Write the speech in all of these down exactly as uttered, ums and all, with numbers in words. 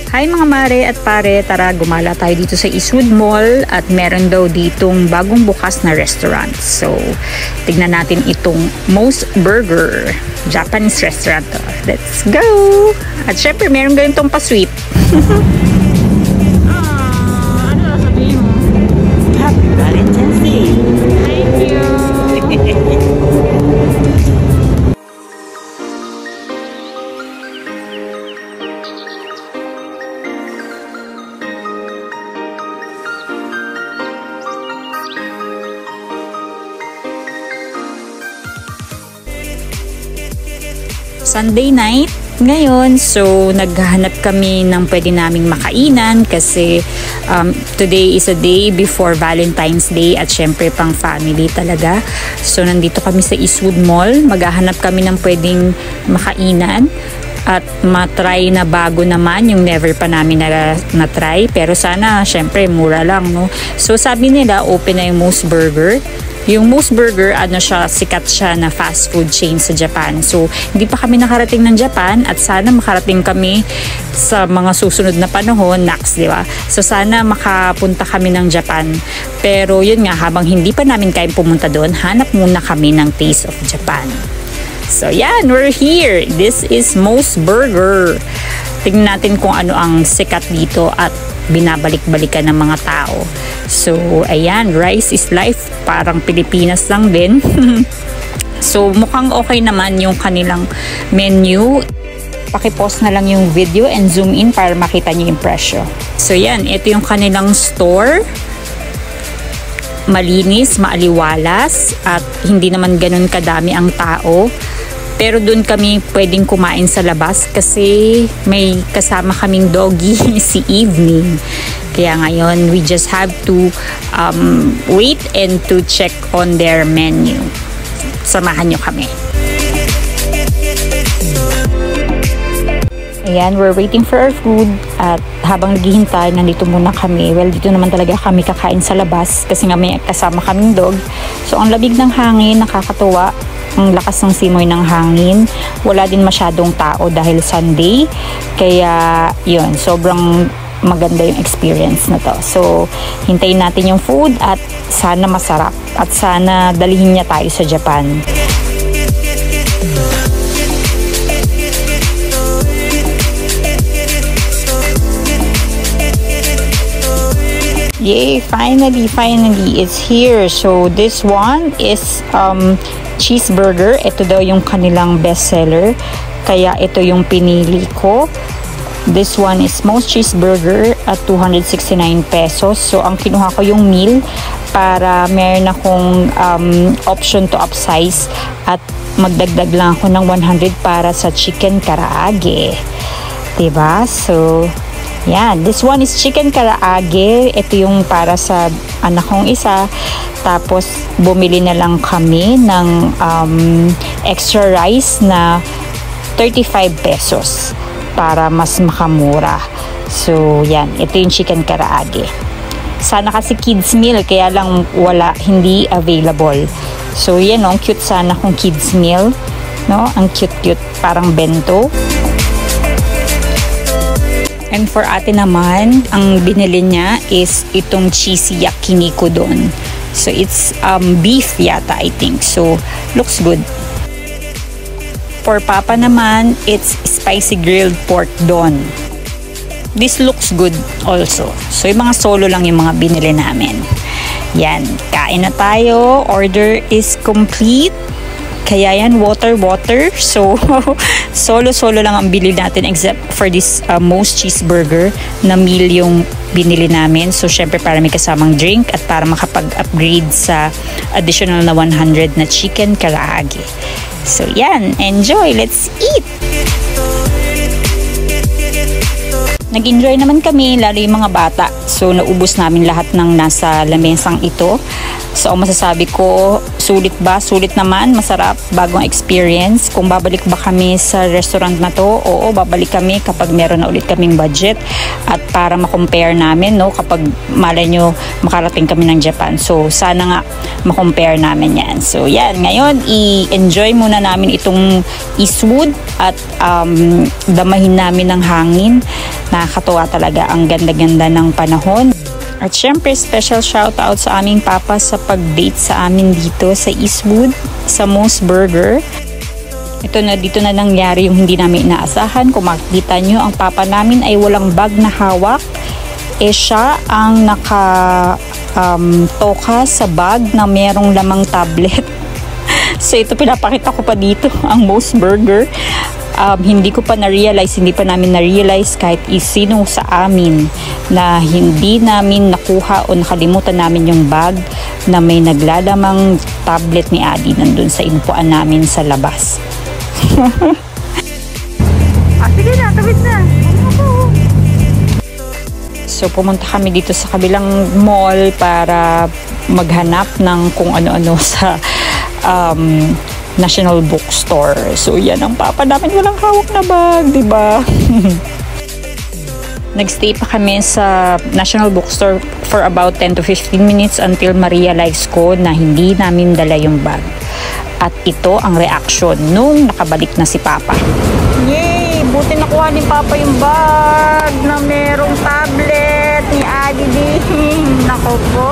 Hi mga mare at pare, tara gumala tayo dito sa Eastwood Mall at meron daw ditong bagong bukas na restaurant. So, tignan natin itong Mos Burger, Japanese restaurant to. Let's go! At syempre, meron ganitong pa-sweet. Ah, ano sabihin mo? Happy Valentine's Day! Thank you! Sunday night ngayon, so naghahanap kami ng pwede naming makainan kasi um, today is a day before Valentine's Day at syempre pang family talaga. So nandito kami sa Eastwood Mall, maghahanap kami ng pwedeng makainan at matry na bago naman yung never pa namin na, na-try, pero sana syempre mura lang, no? So sabi nila open na yung Mos Burger. Yung Mos Burger, ano siya, sikat siya na fast food chain sa Japan. So, hindi pa kami nakarating ng Japan at sana makarating kami sa mga susunod na panahon, next, di ba? So, sana makapunta kami ng Japan. Pero, yun nga, habang hindi pa namin kayang pumunta doon, hanap muna kami ng Taste of Japan. So, yan, we're here. This is Mos Burger. Tingnan natin kung ano ang sikat dito at binabalik-balikan ng mga tao. So, ayan, rice is life. Parang Pilipinas lang din. So, mukhang okay naman yung kanilang menu. Paki-pause na lang yung video and zoom in para makita niyo yung presyo. So, yan, ito yung kanilang store. Malinis, maaliwalas, at hindi naman ganun kadami ang tao. Pero doon kami pwedeng kumain sa labas kasi may kasama kaming doggy si Evening. Kaya ngayon, we just have to um, wait and to check on their menu. Samahan nyo kami. Ayan, we're waiting for our food at habang naghihintay, nandito muna kami. Well, dito naman talaga kami kakain sa labas kasi nga may kasama kaming dog. So, ang labig ng hangin, nakakatuwa. Ang lakas ng simoy ng hangin. Wala din masyadong tao dahil Sunday. Kaya, yun, sobrang maganda yung experience na to. So, hintayin natin yung food at sana masarap. At sana dalihin niya tayo sa Japan. Yay! Finally, finally, it's here. So, this one is um, cheeseburger. Ito daw yung kanilang bestseller. Kaya ito yung pinili ko. This one is Mos cheeseburger at two hundred sixty-nine pesos. So, ang kinuha ko yung meal para meron akong um, option to upsize at magdagdag lang ako ng one hundred para sa chicken karaage. Diba? So, yan. This one is chicken karaage. Ito yung para sa anak kong isa. Tapos, bumili na lang kami ng um, extra rice na thirty-five pesos para mas makamura. So, yan. Ito yung chicken karaage. Sana kasi kids meal, kaya lang wala, hindi available. So, yan o. Cute sana kung kids meal. No? Ang cute-cute. Parang bento. And for ate naman, ang binili niya is itong cheesy yakiniku doon. So, it's um, beef yata, I think. So, looks good. For papa naman, it's spicy grilled pork doon. This looks good also. So, yung mga solo lang yung mga binili namin. Yan. Kain na tayo. Order is complete. Kaya yan, water, water. So, solo-solo lang ang bili natin except for this uh, Mos cheeseburger na meal yung binili namin. So, syempre para may kasamang drink at para makapag-upgrade sa additional na one hundred na chicken karaage. So, yan. Enjoy! Let's eat! Nag-enjoy naman kami, lalo yung mga bata. So, naubos namin lahat ng nasa lamesang ito. So, masasabi ko, sulit ba? Sulit naman, masarap, bagong experience. Kung babalik ba kami sa restaurant na to, oo, babalik kami kapag meron na ulit kaming budget. At para makompare namin, no, kapag malay nyo, makarating kami ng Japan. So, sana nga makompare namin yan. So, yan. Ngayon, i-enjoy muna namin itong Eastwood at um, damahin namin ng hangin. Nakakatuwa talaga, ang ganda-ganda ng panahon. At syempre, special shoutout sa aming papa sa pag-date sa amin dito sa Eastwood, sa Mos Burger. Ito na, dito na nangyari yung hindi namin inaasahan. Kung makikita nyo, ang papa namin ay walang bag na hawak. Eh siya ang naka um, toka sa bag na merong lamang tablet. So ito, pinapakita ko pa dito ang Mos Burger. Um, hindi ko pa na-realize, hindi pa namin na-realize kahit isino sa amin na hindi namin nakuha o nakalimutan namin yung bag na may naglalamang tablet ni Adi nandun sa inupuan namin sa labas. Ah, sige na, tawid na. So pumunta kami dito sa kabilang mall para maghanap ng kung ano-ano sa um, National Bookstore. So yan ang papa namin, walang hawak na bag, di ba? Nagstay pa kami sa National Bookstore for about ten to fifteen minutes until ma-realize ko na hindi namin dala yung bag. At ito ang reaction nung nakabalik na si papa. Yay! Buti nakuha ni Papa yung bag na merong tablet ni Adi din. Nako po.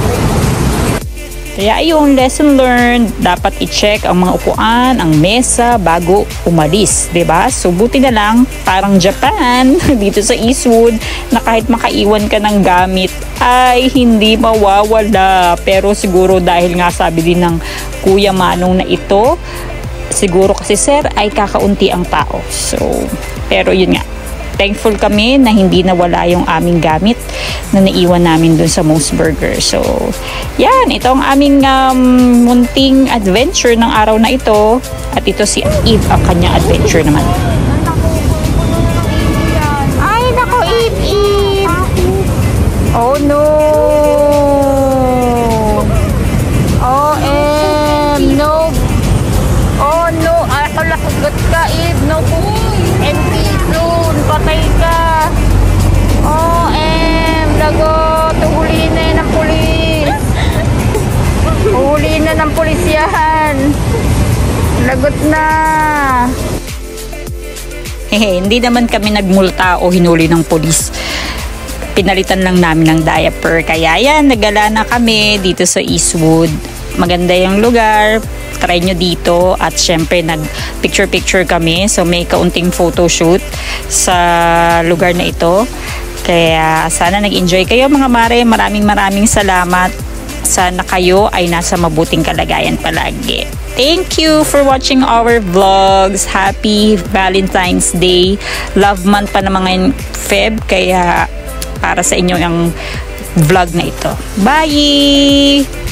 Kaya yung lesson learned, dapat i-check ang mga upuan, ang mesa bago umalis, 'di ba? So buti na lang, parang Japan dito sa Eastwood, na kahit makaiwan ka ng gamit ay hindi mawawala. Pero siguro dahil nga sabi din ng Kuya Manong na ito, siguro kasi sir ay kakaunti ang tao. So pero yun nga, thankful kami na hindi nawala yung aming gamit na naiwan namin dun sa Mos Burger. So, yan. Ito ang aming um, munting adventure ng araw na ito. At ito si Eve, ang kanyang adventure naman. Ay, nako, Eve, Eve. Oh no! O M, no. Oh no, ay, ako lakugot ka, Eve. No, M P soon, patay ka. O M, lagot. Uhulihin na yan ng pulis. Uhulihin na ng pulis yan. Lagot na. Hehe, hindi naman kami nagmulta o hinuli ng pulis. Pinalitan lang namin ng diaper. Kaya yan, nagala na kami dito sa Eastwood. Maganda yung lugar. Try nyo dito. At syempre, nag-picture-picture kami. So, may kaunting photoshoot sa lugar na ito. Kaya sana nag-enjoy kayo mga mare. Maraming maraming salamat. Sana kayo ay nasa mabuting kalagayan palagi. Thank you for watching our vlogs. Happy Valentine's Day. Love month pa naman ngayon Feb. Kaya para sa inyo yung vlog na ito. Bye!